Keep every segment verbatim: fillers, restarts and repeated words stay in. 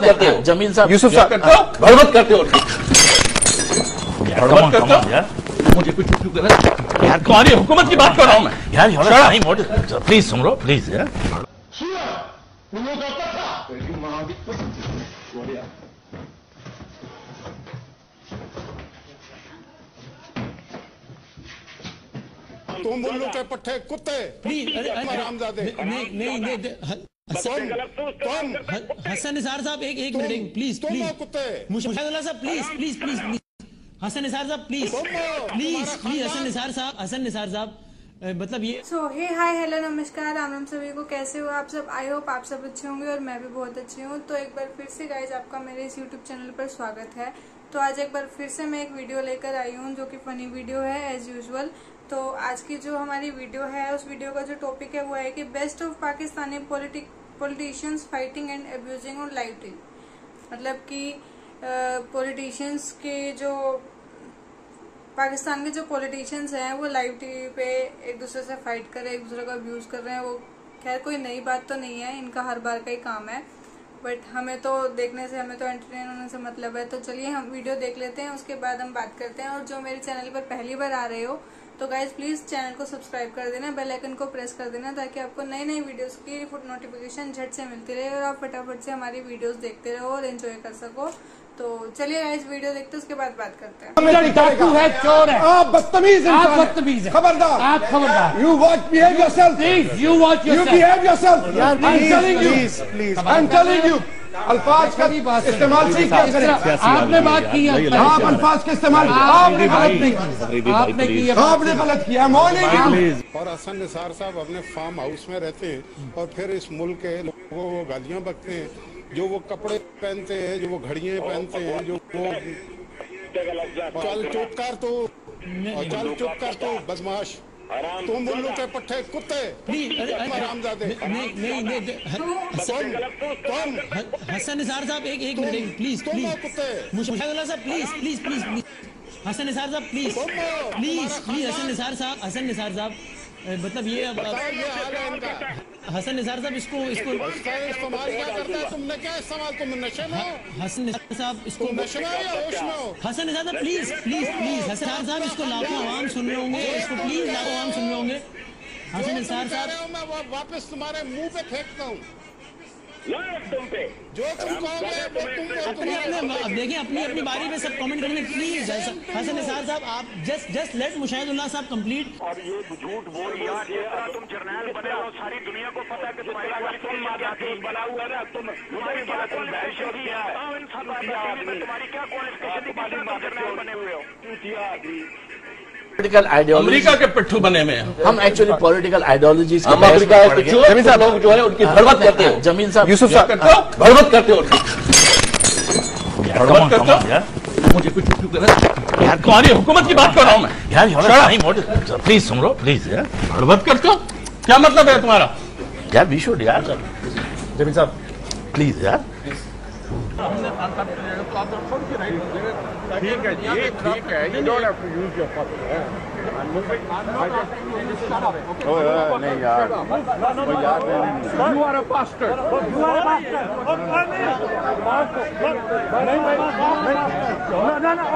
करते हो जमील साहब, यूसुफ साहब भड़वत करते हो भड़वत करते हो यार, मुझे कुछ यार तुम्हारी हुकूमत की बात कर रहा हूं मैं यार यार प्लीज सुन लो प्लीज यार। तुम उल्लू के पट्टे कुत्ते प्लीज हरामजादे नहीं नहीं नहीं हसन हसन निसार साहब एक एक मिनट प्लीज तुम प्लीज कुत्ते मुशाहिदुल्लाह साहब please please please please Hasan Nisar साहब please please please Hasan Nisar साहब हसन निसार साहब मतलब ये सो हे हाय हेलो नमस्कार राम राम सभी को, कैसे हो आप सब। आई होप आप सब अच्छे होंगे और मैं भी बहुत अच्छी हूँ। तो एक बार फिर से गाइज आपका मेरे इस यूट्यूब चैनल पर स्वागत है। तो आज एक बार फिर से मैं एक वीडियो लेकर आई हूँ जो कि फनी वीडियो है एज यूजुअल। तो आज की जो हमारी वीडियो है उस वीडियो का जो टॉपिक है वो है कि best of Pakistani politicians fighting and abusing on live TV. मतलब कि पॉलिटिशियंस के जो पाकिस्तान के जो पॉलिटिशियंस हैं वो लाइव टीवी पे एक दूसरे से फाइट कर रहे हैं, एक दूसरे का अब्यूज कर रहे हैं। वो खैर कोई नई बात तो नहीं है, इनका हर बार का ही काम है, बट हमें तो देखने से, हमें तो एंटरटेन होने से मतलब है। तो चलिए हम वीडियो देख लेते हैं, उसके बाद हम बात करते हैं। और जो मेरे चैनल पर पहली बार आ रहे हो तो गाइज प्लीज चैनल को सब्सक्राइब कर देना, बेल आइकन को प्रेस कर देना ताकि आपको नई नई वीडियोस की नोटिफिकेशन झट से मिलती रहे और आप फटाफट से हमारी वीडियोस देखते रहो और एंजॉय कर सको। तो चलिए गाइज वीडियो देखते हैं, उसके बाद बात करते हैं। डाकू है, चोर है, आप बदतमीज हैं, आप बदतमीज हैं, खबरदार, आप खबरदार। You watch behave yourself please, you watch yourself, you behave yourself. I am telling you, please I am telling you, अल्फाज का इस्तेमाल सीखिए। आपने बात की, आप अल्फाज का इस्तेमाल आपने गलत नहीं किया, आपने किया, आपने गलत किया। मॉर्निंग और हसन निसार साहब अपने फार्म हाउस में रहते हैं और फिर इस मुल्क के लोगों को गालियां बकते हैं। जो वो कपड़े पहनते हैं, जो वो घड़ियां पहनते हैं, जो वो चल चुप कर तो चल चुप कर तो बदमाश, तुम उल्लू के पट्टे कुत्ते हरामजादे। नहीं नहीं नहीं तुम हसन निसार साहब एक एक मिनट प्लीज तुम प्लीज कुत्ते मुशाहिदुल्लाह साहब please please please Hasan Nisar साहब please please please Hasan Nisar साहब हसन निसार साहब मतलब ये अब ये हाल है इनका। हसन निसार साहब इसको इसको इसका इस्तेमाल क्या करता है? तुमने क्या इस्तेमाल, तुम नशे में हो? हसन निसार साहब इसको तुम नशे में हो या होश में हो? हसन निसार साहब please please please Hasan Nisar साहब इसको लाखों आवाम सुन रहे होंगे, इसको प्लीज लाखों आवाम सुन रहे होंगे। हसन निसार साहब मैं वो वापस तुम्हारे मुंह पे फेंकता हूँ, तुम पे जो तुम कहोगे वो तुम अपने अपने अब देखिए अपनी अपनी बारी में सब कमेंट करेंगे प्लीज। हसन निसार साहब आप जस्ट जस्ट लेट मुशाहिदुल्लाह साहब कंप्लीट। और ये झूठ बोल यार, ये तुम जर्नैल बने हो, सारी दुनिया को पता है कि तुम्हारी तुम बना हुआ है, तुम तुम्हारी क्या क्वालिफिकेशन है, तुम्हारी क्या क्वालिफिकेशन जर्नैल बने हुए हो। पॉलिटिकल आइडियोलॉजी, अमेरिका के पिट्ठू बने हुए हैं हम एक्चुअली पॉलिटिकल आइडियोलॉजीज हम अमेरिका के जमील साहब लोग जो है उनकी भड़वत करते हो जमील साहब, यूसुफ साहब भड़वत करते हो भड़वत करते हो यार, मुझे कुछ यार तुम्हारी हुकूमत की बात कर रहा हूं मैं यार यार प्लीज सुन लो प्लीज यार। भड़वत करते हो, क्या मतलब है तुम्हारा? यार वी शुड यार जमील साहब प्लीज यार। ठीक है जी, ठीक है, you don't have to use your puppet. नहीं यार, वो याद नहीं। You are a bastard. You are a bastard. नहीं नहीं नहीं ना ना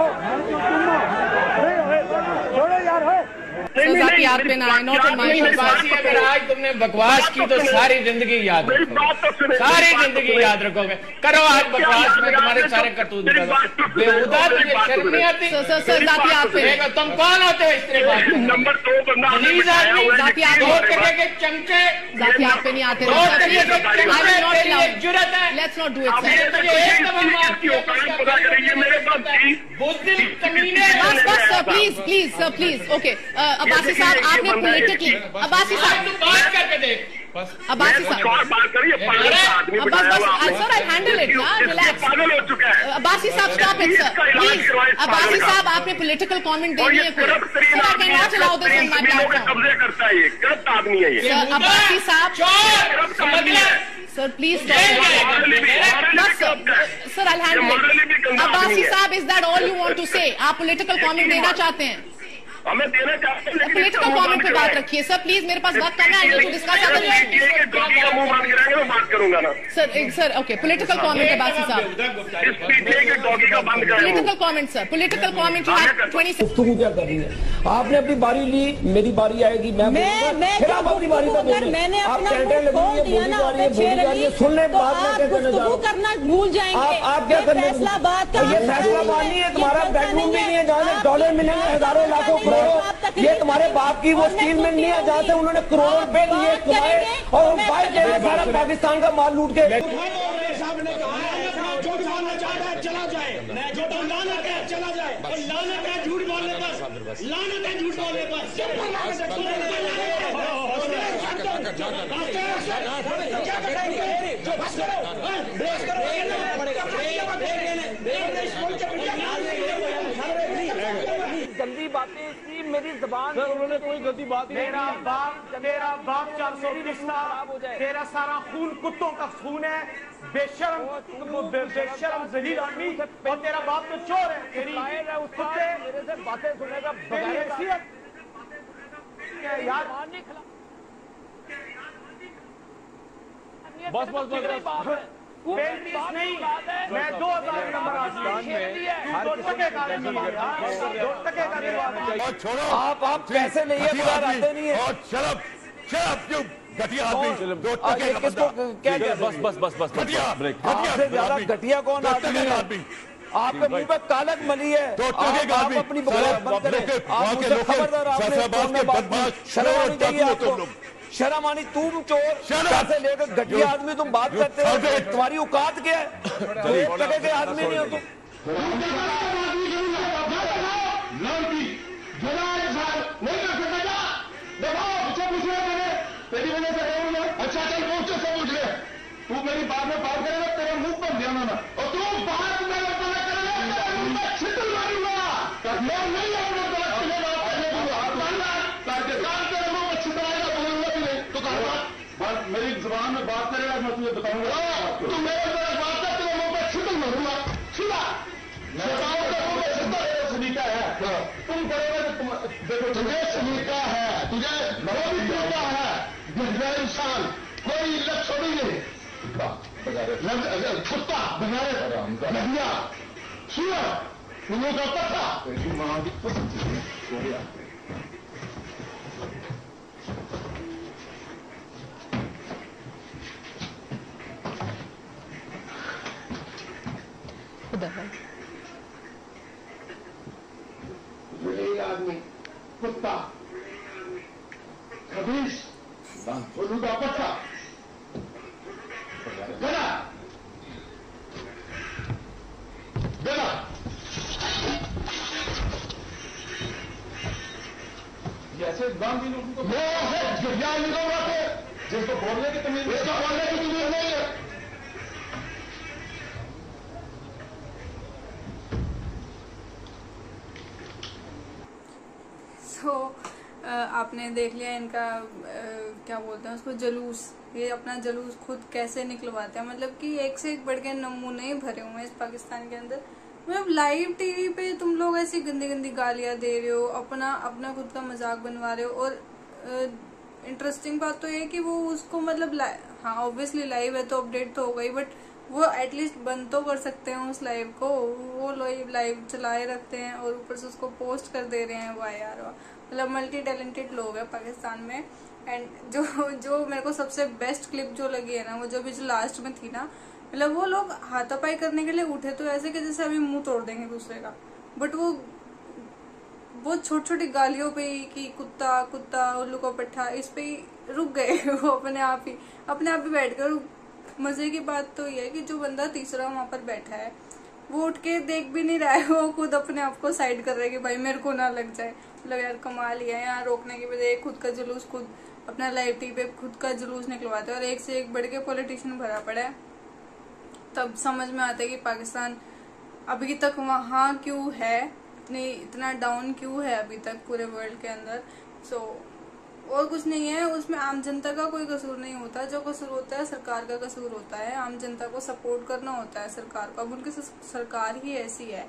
छोड़ो यार, हो आप पे ना नॉट इन माय अगर आज तुमने बकवास की तो सारी जिंदगी याद रखोगे, सारी जिंदगी याद रखोगे। करो आज बकवास में तुम्हारे सारे करतूत बेहुदा, तुझे शर्म नहीं आती? सर सर जाती आप पे तुम कौन होते हो इस तरह बात करने? नंबर दो बंदा प्लीज आदमी जाती आप दो तरह के चमचे जाती आप पे नहीं आते। दो तरह के चमचे जुर्रत है। लेट्स नॉट डू इट आपने सर। मुझे एक दफा माफ किया, पता करिए मेरे पास थी बुद्धि कमीने। बस बस sir please please sir please okay. Abbasi साहब आपने पॉलिटिकली अब्बासी साहब बात करके देख बस। अब्बासी साहब बात करिए, पागल सा आदमी बस बनाया हुआ बस सर आई हैंडल इट ना, रिलैक्स। पागल हो चुका है। अब्बासी साहब stop it sir please. Abbasi साहब आपने पॉलिटिकल कमेंट दे दिए कोई, sir I can not allow this on my platform. कब्जे करता है ये, करप्ट आदमी है ये। सर अब्बासी साहब चोर समझ ले sir please sir I handle it. Abbasi साहब is that all you want to say? आप पॉलिटिकल कमेंट देना चाहते हैं? हमें देना चाहते हैं, लेकिन पॉलिटिकल कमेंट पे बात रखिए सर प्लीज, मेरे पास वक्त कम है, I need to discuss other issues. Doggy का मुंह बंद कराएंगे मैं बात करूंगा ना सर। एक सर ओके, पॉलिटिकल कमेंट है बासी साहब, इस पीछे के डॉगी का बंद कराएंगे। Political comment sir, political comment you have twenty. तुम क्या कर रही है? आपने अपनी बारी ली, मेरी बारी आएगी, मैं मैं मैं फिर आप अपनी बारी पर बोलें। मैंने आप अपना कहते हैं खोल दिया ना सुनने तो बात आप गुफ्तगू करना भूल जाएंगे। आप आप क्या करने फैसला बात का ये फैसला मानी है, तुम्हारा बेडरूम भी नहीं है जहाँ से डॉलर मिलेंगे हजारों लाखों करोड़ों। ये तुम्हारे बाप की वो स्टील मिल नहीं है जहाँ से उन्होंने करोड़ों रुपए लिए कमाए और बाइक दे सारा पाकिस्तान का माल लूट के। जो लाना चाहता है चला जाए, जो लाना है चला जाए, और लाना है झूठ बोलने पर, लाना है झूठ बोलने पर। गंदी बातें इसकी मेरी जबान, उन्होंने कोई गंदी बात नहीं। मेरा बाप मेरा बाप चार सौ तेरा सारा खून कुत्तों का खून है, बेशर्म बेशर्म जलील आदमी, और तेरा बाप तो चोर है। तेरी कुत्ते मेरे से बातें सुनेगा यार। बस बस बस नहीं, मैं दो हजार नंबर छोड़ो। आप आप पैसे नहीं है, आते नहीं है। शराब शराब क्यों घटिया आदमी किसको क्या क्या? बस बस बस बस आपसे ज्यादा घटिया कौन आदमी है? आपके मुंह पे कालक मली है। आप अपनी बकवास बंद करें। आप मुझसे खबरदार, आपने शर्म आनी चाहिए आपको, शर्म आनी। तुम चोर पैसे लेकर घटिया आदमी तुम बात करते हो, तुम्हारी औकात क्या है? तुम एक टके के आदमी नहीं हो तुम। तेरी वजह से अच्छा चल पूछ से पूछ ले, तू मेरी बात में बात करेगा तेरे मुंह पर ध्यान ना, और तू बात में करेगा छितर मारूंगा। मैं नहीं पाकिस्तान तेरे मुंह में छितराएगा, बोलूंगा भी नहीं तो कहा मेरी जुबान में बात करेगा मैं तुझे बताऊंगा। तू मेरे तरफ बात कर, तेरे मुंह पर छितर मारूंगा। सीधा सलीका है, तुम करोगे देखो तुझे सलीका है, तुझे पता है इंसान कोई इज्जत छोड़ी नहीं। कुत्ता नदिया सूर तुमों का पत्ता यही आदमी कुत्ता खबीस उल्लू का पत्ता गला गला जैसे गांधी लोगों को वो है ज्ञान निकल रहा थे जिसको बोलने की तमीज, इसका बोलने की तमीज नहीं है। तो आपने देख लिया इनका आ, क्या बोलते हैं उसको, जुलूस। ये अपना जुलूस खुद कैसे निकलवाते हैं, मतलब कि एक से एक बढ़ के नमूने भरे हुए हैं इस पाकिस्तान के अंदर। मतलब लाइव टीवी पे तुम लोग ऐसी गंदी गंदी गालियां दे रहे हो, अपना अपना खुद का मजाक बनवा रहे हो। और इंटरेस्टिंग बात तो ये कि वो उसको मतलब हाँ ऑब्वियसली लाइव है तो अपडेट तो हो गई, बट वो एटलीस्ट बंद तो कर सकते हैं उस लाइव को। वो लाइव लाइव चलाए रखते हैं और ऊपर से उसको पोस्ट कर दे रहे हैं। वाह यार वाह, मतलब मल्टी टैलेंटेड लोग हैं पाकिस्तान में। एंड जो जो मेरे को सबसे बेस्ट क्लिप जो लगी है ना, वो जो भी जो लास्ट में थी ना, मतलब वो लोग हाथापाई करने के लिए उठे तो ऐसे कि जैसे अभी मुंह तोड़ देंगे दूसरे का, बट वो वो छोटी छोटी गालियों पे ही कि कुत्ता कुत्ता उल्लू का पट्टा, इस पे ही रुक गए वो अपने आप ही अपने आप ही बैठ गए। मजे की बात तो ये है कि जो बंदा तीसरा वहां पर बैठा है वो उठ के देख भी नहीं रहा है, वो खुद अपने आप को साइड कर रहा है कि भाई मेरे को ना लग जाए। मतलब यार कमाल ही है, यहाँ रोकने की बजाय खुद का जुलूस खुद अपना लाइव टीवी पे खुद का जुलूस निकलवाते हैं और एक से एक बढ़ के पॉलिटिशियन भरा पड़ा है। तब समझ में आता है कि पाकिस्तान अभी तक वहां क्यों है, नहीं इतना डाउन क्यों है अभी तक पूरे वर्ल्ड के अंदर। सो और कुछ नहीं है, उसमें आम जनता का कोई कसूर नहीं होता। जो कसूर होता है सरकार का कसूर होता है। आम जनता को सपोर्ट करना होता है सरकार को। अब उनकी सरकार ही ऐसी है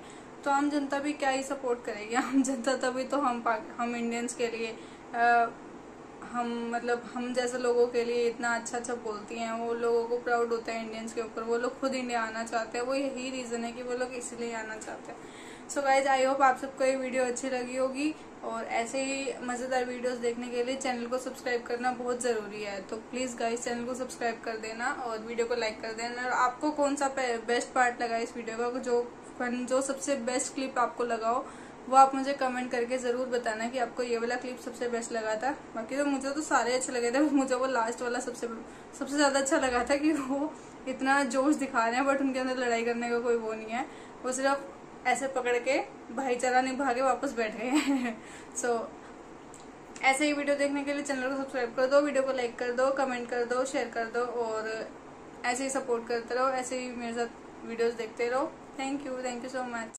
तो आम जनता भी क्या ही सपोर्ट करेगी। आम जनता तभी तो हम हम इंडियंस के लिए आ, हम मतलब हम जैसे लोगों के लिए इतना अच्छा अच्छा बोलती हैं। वो लोगों को प्राउड होता है इंडियंस के ऊपर। वो लोग खुद इंडिया आना चाहते हैं। वो यही रीज़न है कि वो लोग इसलिए आना चाहते हैं। सो गाइज, आई होप आप सबको ये वीडियो अच्छी लगी होगी और ऐसे ही मज़ेदार वीडियोस देखने के लिए चैनल को सब्सक्राइब करना बहुत ज़रूरी है। तो प्लीज़ गाइज चैनल को सब्सक्राइब कर देना और वीडियो को लाइक कर देना। और आपको कौन सा बेस्ट पार्ट लगा इस वीडियो का, जो जो सबसे बेस्ट क्लिप आपको लगा हो वो आप मुझे कमेंट करके ज़रूर बताना कि आपको ये वाला क्लिप सबसे बेस्ट लगा था। बाकी तो मुझे तो सारे अच्छे लगे थे, मुझे वो लास्ट वाला सबसे सबसे ज़्यादा अच्छा लगा था कि वो इतना जोश दिखा रहे हैं बट उनके अंदर लड़ाई करने का कोई वो नहीं है। वो सिर्फ ऐसे पकड़ के भाईचारा निभा के वापस बैठ गए हैं। सो so, ऐसे ही वीडियो देखने के लिए चैनल को सब्सक्राइब कर दो, वीडियो को लाइक कर दो, कमेंट कर दो, शेयर कर दो और ऐसे ही सपोर्ट करते रहो। ऐसे ही मेरे साथ वीडियोस देखते रहो। Thank you, thank you so much.